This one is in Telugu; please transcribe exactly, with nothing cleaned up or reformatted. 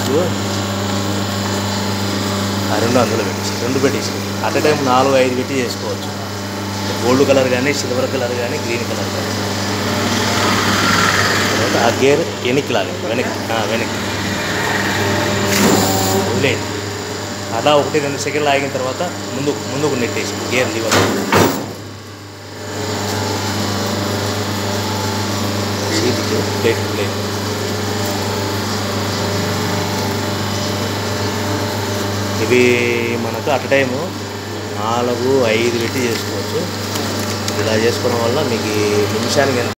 ఇదిగో ఆ రెండు అందులో పెట్టేసి రెండు పెట్టేసి అట్ ఎ టైం నాలుగు ఐదు పెట్టి చేసుకోవచ్చు. గోల్డ్ కలర్ కానీ సిల్వర్ కలర్ కానీ గ్రీన్ కలర్ కానీ. తర్వాత ఆ గేర్ వెనక్కి లాగండి, వెనక్కి వెనక్కి వదిలేయండి. అలా ఒకటి రెండు సెకండ్లు ఆగిన తర్వాత ముందు ముందుకు నెట్టేసి గేర్ లివర్ సీట్కి ప్లేట్ ప్లేట్ ఇవి మనకు అట్ టైము నాలుగు ఐదు పెట్టి చేసుకోవచ్చు. ఇలా చేసుకోవడం వల్ల మీకు నిమిషానికి